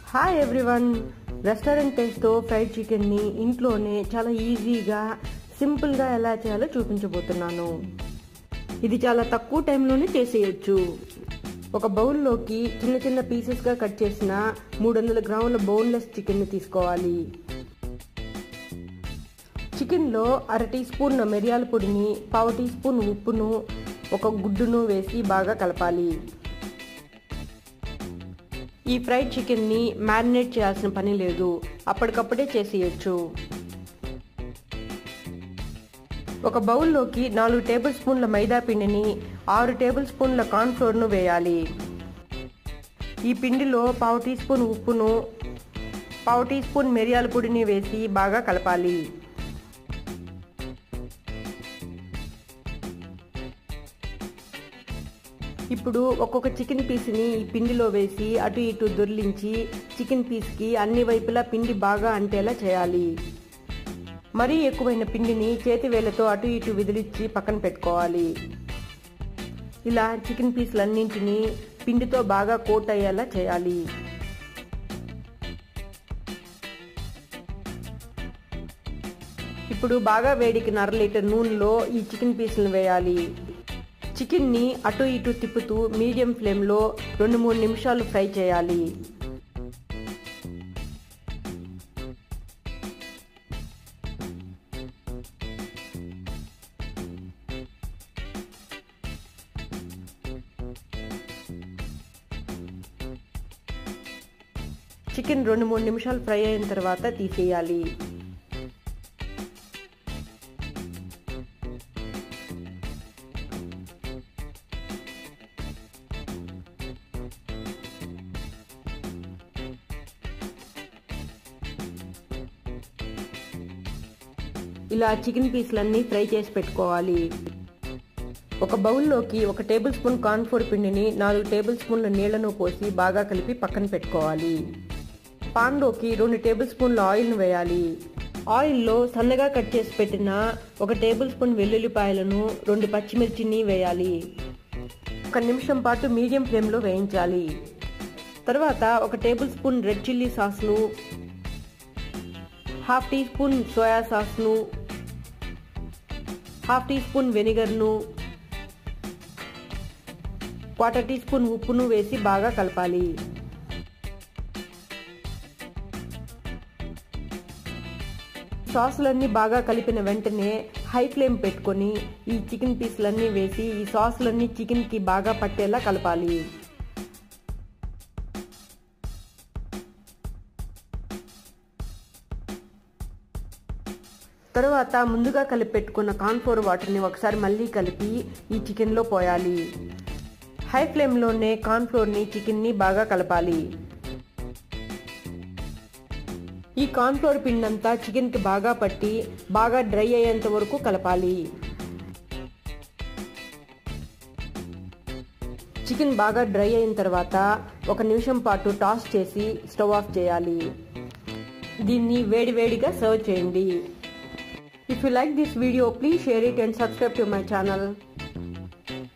Hi everyone, restaurant టేస్ట్తో fried చికెన్ని ఇంట్లోనే చాలా ఈజీగా సింపుల్గా ఎలా చేయాలో చూపించబోతున్నాను. ఇది చాలా తక్కువ టైంలోనే చేసేయచ్చు. ఒక బౌల్లోకి చిన్న చిన్న పీసెస్గా కట్ చేసిన 300 గ్రాముల బోన్లెస్ చికెన్ని తీసుకోవాలి. చికెన్లో 1/2 టీ స్పూన్ మిరియాల పొడిని, 1/4 టీ స్పూన్ ఉప్పును, ఒక గుడ్డును వేసి బాగా కలపాలి. ఈ ఫ్రైడ్ చికెన్ని మ్యారినేట్ చేయాల్సిన పని లేదు, అప్పటికప్పుడే చేసేయచ్చు. ఒక బౌల్లోకి 4 టేబుల్ స్పూన్ల మైదా పిండిని, 6 టేబుల్ స్పూన్ల కార్న్ఫ్లోర్ను వేయాలి. ఈ పిండిలో 1/4 టీ స్పూన్ ఉప్పును, 1/4 టీ స్పూన్ మిరియాల పొడిని వేసి బాగా కలపాలి. ఇప్పుడు ఒక్కొక్క చికెన్ పీస్ని ఈ పిండిలో వేసి అటు ఇటు దొర్లించి చికెన్ పీస్కి అన్ని వైపులా పిండి బాగా అంటేలా చేయాలి. మరీ ఎక్కువైన పిండిని చేతి వేళ్లతో అటు ఇటు విదిలించి పక్కన పెట్టుకోవాలి. ఇలా చికెన్ పీస్లన్నింటినీ పిండితో బాగా కోట్ అయ్యేలా చేయాలి. ఇప్పుడు బాగా వేడికిన 1/2 లీటర్ నూనెలో ఈ చికెన్ పీస్లను వేయాలి. చికెన్ని అటు ఇటు తిప్పుతూ మీడియం ఫ్లేమ్లో 2-3 నిమిషాలు ఫ్రై చేయాలి. చికెన్ 2-3 నిమిషాలు ఫ్రై అయిన తర్వాత తీసేయాలి. ఇలా చికెన్ పీస్లన్నీ ఫ్రై చేసి పెట్టుకోవాలి. ఒక బౌల్లోకి 1 టేబుల్ స్పూన్ కార్న్ఫ్లోర్ పిండిని, 4 టేబుల్ స్పూన్ల నీళ్లను పోసి బాగా కలిపి పక్కన పెట్టుకోవాలి. పాన్లోకి 2 టేబుల్ స్పూన్ల ఆయిల్ను వేయాలి. ఆయిల్లో సన్నగా కట్ చేసి పెట్టిన 1 టేబుల్ స్పూన్ వెల్లుల్లిపాయలను, 2 పచ్చిమిర్చిని వేయాలి. 1 నిమిషం పాటు మీడియం ఫ్లేమ్లో వేయించాలి. తర్వాత 1 టేబుల్ స్పూన్ రెడ్ చిల్లీ సాస్ను, 1/2 టీ స్పూన్ సోయా సాస్ను, 1/2 టీ స్పూన్ వెనిగర్ను, 1/4 టీ స్పూన్ ఉప్పును వేసి బాగా కలపాలి. సాసులన్నీ బాగా కలిపిన వెంటనే హై ఫ్లేమ్ పెట్టుకొని ఈ చికెన్ పీస్లన్నీ వేసి ఈ సాసులన్నీ చికెన్కి బాగా పట్టేలా కలపాలి. తరువాత ముందుగా కలిపి పెట్టుకున్న కార్న్ఫ్లోర్ వాటర్ని ఒకసారి మళ్ళీ కలిపి ఈ చికెన్లో పోయాలి. హై ఫ్లేమ్లోనే కార్న్ఫ్లోర్ని, చికెన్ని బాగా కలపాలి. ఈ కార్న్ఫ్లోర్ పిండంతా చికెన్కి బాగా పట్టి బాగా డ్రై అయ్యేంత వరకు కలపాలి. చికెన్ బాగా డ్రై అయిన తర్వాత 1 నిమిషం పాటు టాస్ చేసి స్టవ్ ఆఫ్ చేయాలి. దీన్ని వేడివేడిగా సర్వ్ చేయండి. If you like this video, please share it and subscribe to my channel.